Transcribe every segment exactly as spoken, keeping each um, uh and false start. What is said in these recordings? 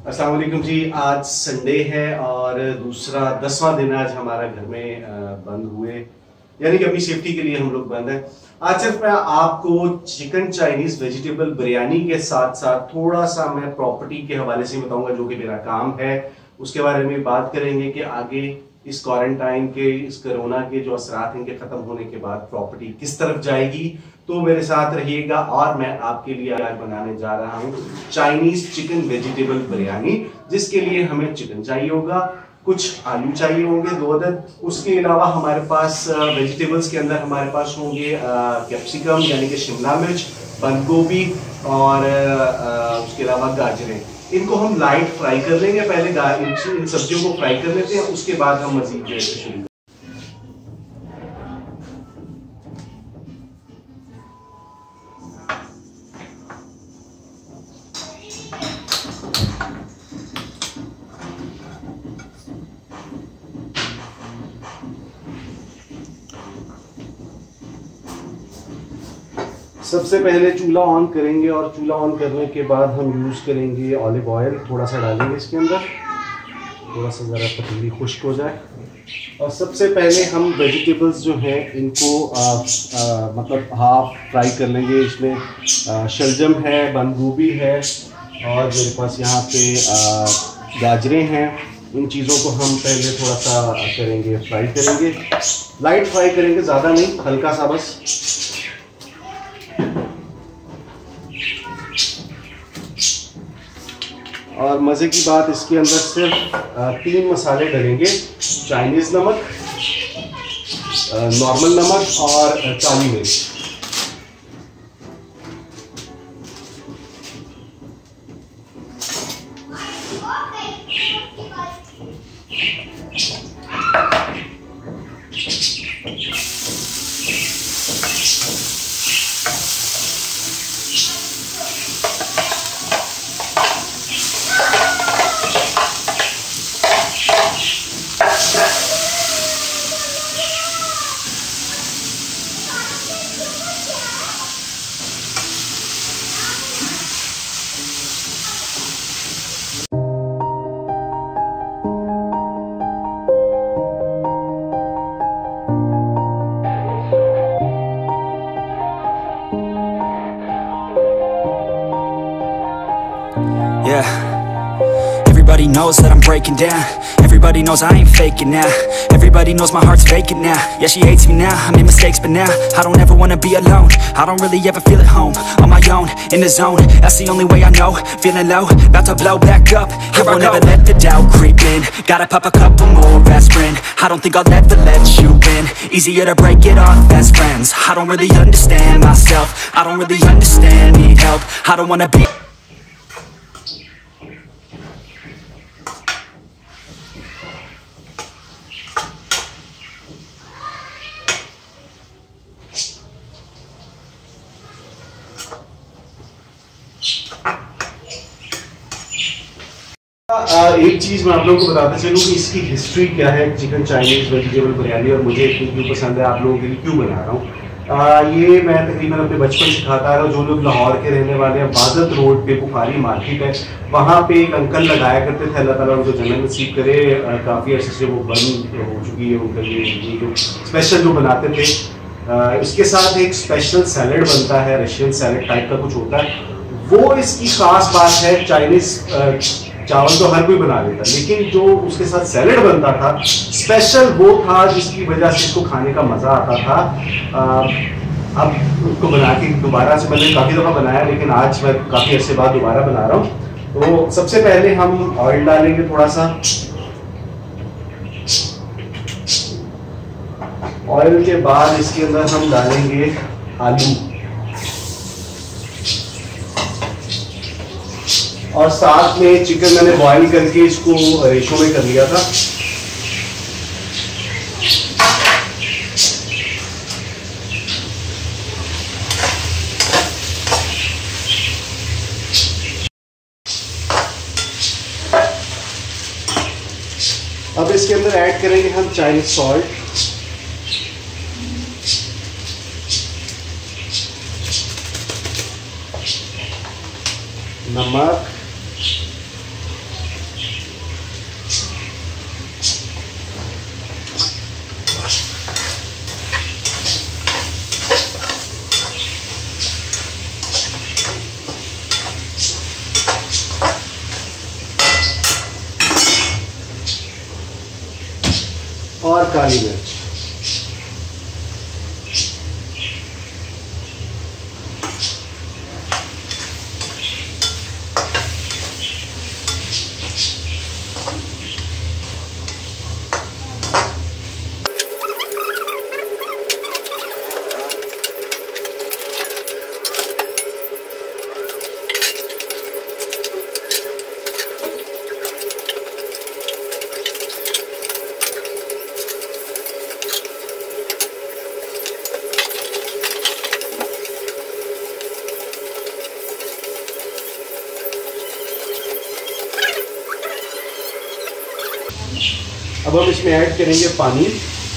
अस्सलाम वालेकुम जी। आज संडे है और दूसरा दसवां दिन आज हमारा घर में बंद हुए, यानी कि अपनी सेफ्टी के लिए हम लोग बंद हैं। आज सिर्फ मैं आपको चिकन चाइनीज वेजिटेबल बिरयानी के साथ साथ थोड़ा सा मैं प्रॉपर्टी के हवाले से बताऊंगा, जो कि मेरा काम है। उसके बारे में बात करेंगे कि आगे इस क्वारंटाइन के, इस कोरोना के जो असरात इनके खत्म होने के बाद प्रॉपर्टी किस तरफ जाएगी। तो मेरे साथ रहिएगा और मैं आपके लिए आज बनाने जा रहा हूँ चाइनीज चिकन वेजिटेबल बिरयानी, जिसके लिए हमें चिकन चाहिए होगा, कुछ आलू चाहिए होंगे दो अदद। उसके अलावा हमारे पास वेजिटेबल्स के अंदर हमारे पास होंगे कैप्सिकम यानी कि शिमला मिर्च, बंद गोभी और आ, उसके अलावा गाजरें। इनको हम लाइट फ्राई कर लेंगे, पहले इन सब्जियों को फ्राई कर लेते हैं, उसके बाद हम मजीद जो है शुरू। सबसे पहले चूल्हा ऑन करेंगे और चूल्हा ऑन करने के बाद हम यूज़ करेंगे ऑलिव ऑयल, थोड़ा सा डालेंगे इसके अंदर, थोड़ा सा ज़रा पतीली खुश्क हो जाए। और सबसे पहले हम वेजिटेबल्स जो हैं इनको आ, आ, मतलब हाफ फ्राई कर लेंगे। इसमें आ, शलजम है, बंद गोभी है और मेरे पास यहाँ पे आ, गाजरें हैं। इन चीज़ों को हम पहले थोड़ा सा करेंगे, फ्राई करेंगे, लाइट फ्राई करेंगे, ज़्यादा नहीं, हल्का सा बस। और मज़े की बात, इसके अंदर सिर्फ तीन मसाले डलेंगे: चाइनीज़ नमक, नॉर्मल नमक और काली मिर्च। Yeah, everybody knows that I'm breaking down. Everybody knows I ain't faking now. Everybody knows my heart's vacant now. Yeah, she hates me now, I made mistakes but now I don't ever wanna be alone. I don't really ever feel at home. On my own, in the zone, that's the only way I know. Feeling low, about to blow back up. Here I won't ever let the doubt creep in. Gotta pop a couple more aspirin. I don't think I'll ever let you in. Easier to break it off best friends. I don't really understand myself. I don't really understand, need help. I don't wanna be एक चीज़ मैं आप लोगों को बताते चलूँ कि इसकी history क्या है, चिकन चाइनीज़ वेजिटेबल बिरयानी, और मुझे इतनी क्यों पसंद है, आप लोगों के लिए क्यों बना रहा हूँ। ये मैं तकरीबन अपने बचपन से खाता आ रहा हूँ। जो लोग लाहौर के रहने वाले हैं, बादत रोड पे बुखारी मार्केट है, वहाँ पे एक अंकल लगाया करते थे, अल्लाह ताला उनको जन्नत नसीब करे। काफ़ी अर्से से वो बंद हो चुकी है उनका ये जो स्पेशल जो बनाते थे। इसके साथ एक स्पेशल सैलड बनता है, रशियन सैलड टाइप का कुछ होता है, वो इसकी ख़ास बात है। चाइनीज़ चावल तो हर कोई बना लेता, लेकिन जो उसके साथ सैलेड बनता था स्पेशल, वो था जिसकी वजह से इसको खाने का मज़ा आता था। आ, अब उसको बना के दोबारा से, मैंने काफ़ी दफ़ा बनाया लेकिन आज मैं काफ़ी अर्से बाद दोबारा बना रहा हूँ। तो सबसे पहले हम ऑयल डालेंगे थोड़ा सा। ऑयल के बाद इसके अंदर हम डालेंगे आलू और साथ में चिकन मैंने बॉईल करके इसको रेशो में कर लिया था। अब इसके अंदर ऐड करेंगे हम चाइनीज सॉल्ट, नमक, और काली मिर्च। अब हम इसमें ऐड करेंगे पानी।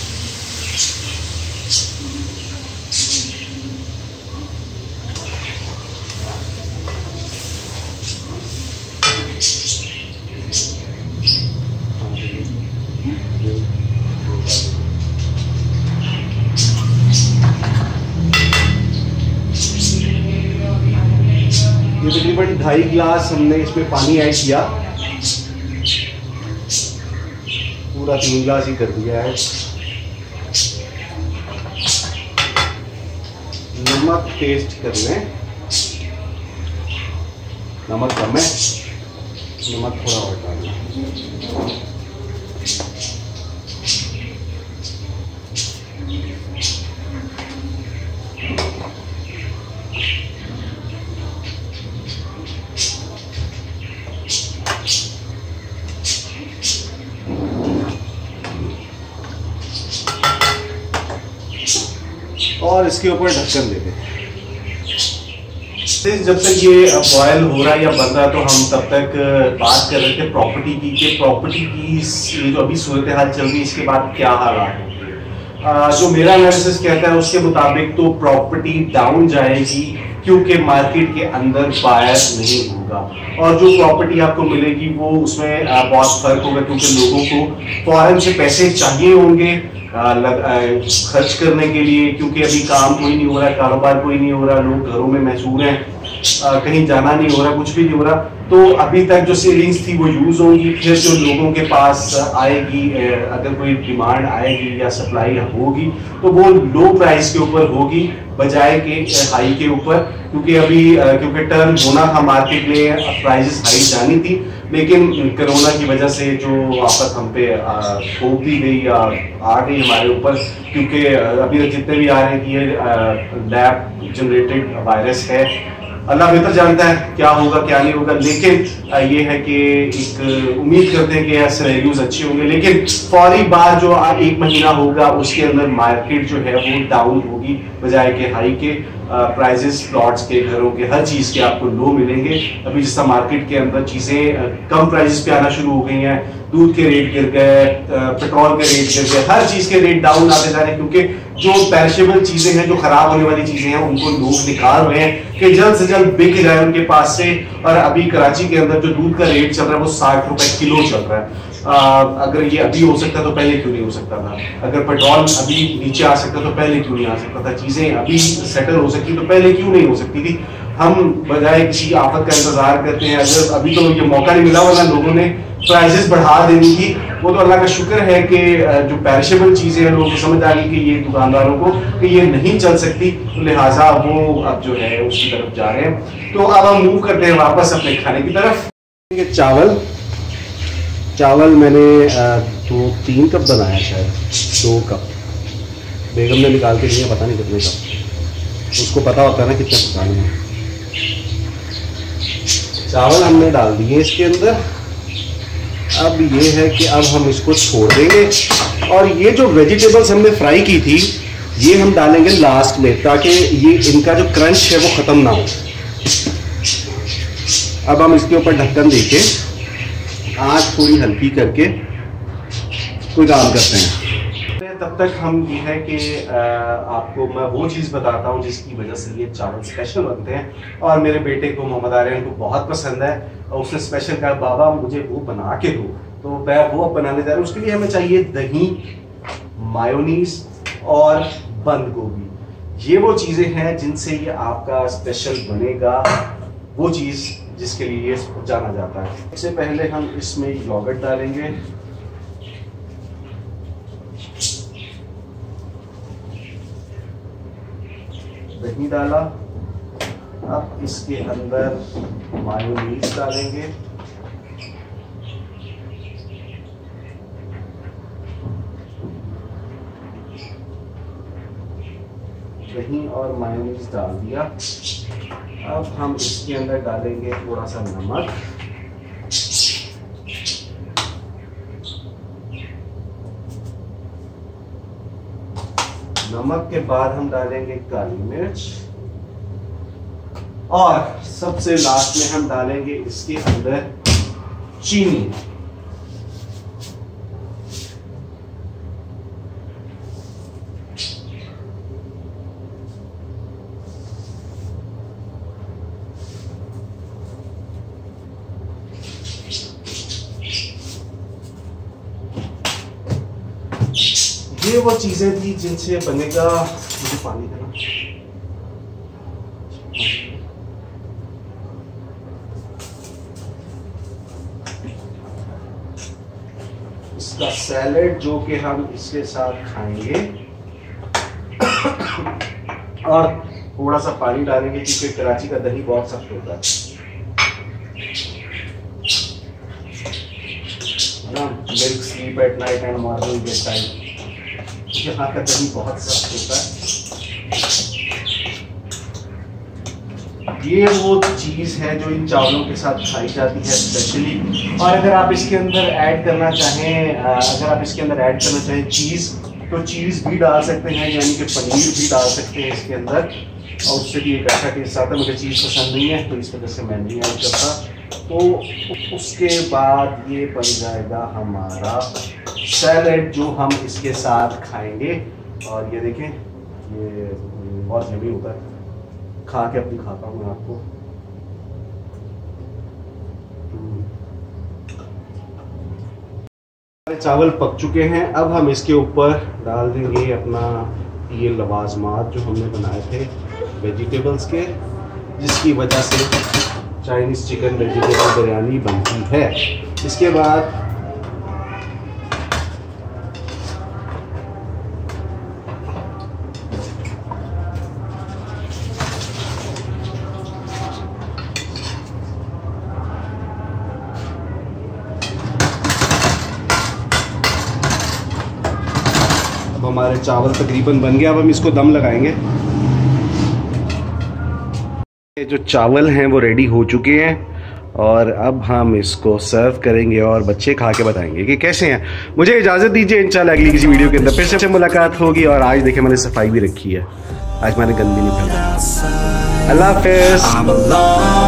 ये तकरीबन ढाई गिलास हमने इसमें पानी ऐड किया, पूरा तीन गिलास ही कर दिया है। नमक टेस्ट कर लें, नमक कम है, नमक थोड़ा और डालना। और इसके ऊपर ढक्कन दे दें। जब तक ये बॉयल हो रहा है या बन रहा है तो हम तब तक बात कर रहे थे प्रॉपर्टी की कि प्रॉपर्टी की ये जो अभी सूरत हाल चल रही है इसके बाद क्या हालात होंगे। जो मेरा एनालिसिस कहता है उसके मुताबिक तो प्रॉपर्टी डाउन जाएगी क्योंकि मार्केट के अंदर बायर नहीं होगा, और जो प्रॉपर्टी आपको मिलेगी वो उसमें बहुत फर्क होगा क्योंकि लोगों को फौरन से पैसे चाहिए होंगे खर्च करने के लिए, क्योंकि अभी काम कोई नहीं हो रहा, कारोबार कोई नहीं हो रहा, लोग घरों में महसूर हैं, कहीं जाना नहीं हो रहा, कुछ भी नहीं हो रहा। तो अभी तक जो सेविंग्स थी वो यूज होंगी, फिर जो लोगों के पास आएगी, अगर कोई डिमांड आएगी या सप्लाई होगी तो वो लो प्राइस के ऊपर होगी बजाय के हाई के ऊपर, क्योंकि अभी क्योंकि टर्न होना था मार्केट में, प्राइसेस हाई जानी थी, लेकिन कोरोना की वजह से जो आफत हम पे थोप दी गई या आ गई हमारे ऊपर, क्योंकि अभी तक जितने भी आ रहे हैं कि ये लैब जनरेटेड वायरस है, अल्लाह बेहतर जानता है क्या होगा क्या नहीं होगा, लेकिन ये है कि एक उम्मीद करते हैं कि सिनेरियोज अच्छे होंगे, लेकिन फौरी बाद जो एक महीना होगा उसके अंदर मार्केट जो है वो डाउन होगी बजाय के हाई के। प्राइजेस प्लॉट्स के, घरों के, हर चीज़ के आपको लो मिलेंगे। अभी जैसा मार्केट के अंदर चीज़ें कम प्राइजेस पे आना शुरू हो गई हैं, दूध के रेट गिर गए, पेट्रोल के रेट गिर गए, हर चीज़ के रेट डाउन आते जा रहे हैं, क्योंकि जो पेरिशेबल चीज़ें हैं, जो खराब होने वाली चीज़ें हैं, उनको लोग निकाल रहे हैं कि जल्द से जल्द बिक जाए उनके पास से। और अभी कराची के अंदर जो दूध का रेट चल रहा है वो साठ रुपए किलो चल रहा है। आ, अगर ये अभी हो सकता तो पहले क्यों नहीं हो सकता था? अगर पेट्रोल अभी नीचे आ सकता तो पहले क्यों नहीं आ सकता था? चीजें अभी सेटल हो सकती तो पहले क्यों नहीं हो सकती थी? हम बजाय किसी आफत का इंतजार करते हैं, अगर अभी तो ये मौका नहीं मिला वरना लोगों ने प्राइसेस बढ़ा देनी थी। वो तो अल्लाह का शुक्र है कि जो पेरिशेबल चीजें हैं लोगों को समझ आ गई कि ये दुकानदारों को कि ये नहीं चल सकती, तो लिहाजा वो अब जो है उसकी तरफ जा रहे हैं। तो अब हम मूव करते हैं वापस अपने खाने की तरफ। चावल चावल मैंने दो तीन कप बनाया, शायद दो कप बेगम ने निकाल के दिए, पता नहीं कितने कप, उसको पता होता है ना कितने पकाने हैं। चावल हमने डाल दिए इसके अंदर। अब ये है कि अब हम इसको छोड़ देंगे, और ये जो वेजिटेबल्स हमने फ्राई की थी ये हम डालेंगे लास्ट में, ताकि ये इनका जो क्रंच है वो ख़त्म ना हो। अब हम इसके ऊपर ढक्कन देके आँच थोड़ी हल्की करके कोई काम करते हैं। तब तक हम ये है कि आपको मैं वो चीज़ बताता हूँ जिसकी वजह से ये चावल स्पेशल बनते हैं, और मेरे बेटे को मोहम्मद आर्यन को बहुत पसंद है, और उसने स्पेशल कहा बाबा मुझे वो बना के दो, तो मैं वो अब बनाने जा रहा हूँ। उसके लिए हमें चाहिए दही, मायोनीज और बंद गोभी। ये वो चीज़ें हैं जिनसे ये आपका स्पेशल बनेगा, वो चीज़ जिसके लिए ये जाना जाता है। सबसे पहले हम इसमें योगर्ट डालेंगे, दही डाला। अब इसके अंदर मायोनीज डालेंगे। दही और मायोनीज डाल दिया। अब हम इसके अंदर डालेंगे थोड़ा सा नमक, नमक के बाद हम डालेंगे काली मिर्च और सबसे लास्ट में हम डालेंगे इसके अंदर चीनी। ये वो चीजें थी जिनसे बनेगा। मुझे पानी देना। इसका सैलेड जो कि हम इसके साथ खाएंगे और थोड़ा सा पानी डालेंगे क्योंकि कराची का दही बहुत सख्त होता है ना। Milk sleep at night and morning get time. यहाँ का दही बहुत सख्त होता है। ये वो चीज है जो इन चावलों के साथ खाई जाती है स्पेशली। और अगर आप इसके अंदर ऐड करना चाहें अगर आप इसके अंदर ऐड करना चाहें चीज, तो चीज भी डाल सकते हैं, यानी कि पनीर भी डाल सकते हैं इसके अंदर, और उससे भी एक अच्छा टेस्ट आता है। मुझे चीज पसंद नहीं है तो इस वजह से मैं नहीं ऐड करता। तो उसके बाद ये बन जाएगा हमारा सैलेड जो हम इसके साथ खाएंगे। और ये देखें, ये बहुत यम्मी होता है। खा के अपनी खाता हूँ मैं आपको। चावल पक चुके हैं। अब हम इसके ऊपर डाल देंगे अपना ये लवाजमात जो हमने बनाए थे वेजिटेबल्स के, जिसकी वजह से चाइनीज चिकन वेजिटेबल बिरयानी बनती है। इसके बाद हमारे चावल तकरीबन बन गया। अब हम इसको दम लगाएंगे। ये जो चावल हैं वो रेडी हो चुके हैं और अब हम इसको सर्व करेंगे और बच्चे खा के बताएंगे कि कैसे हैं। मुझे इजाज़त दीजिए, इंशाल्लाह अगली किसी वीडियो के अंदर फिर से मुलाकात होगी। और आज देखें मैंने सफाई भी रखी है, आज मैंने गंदी नहीं फैला। अल्लाह हाफ़िज़।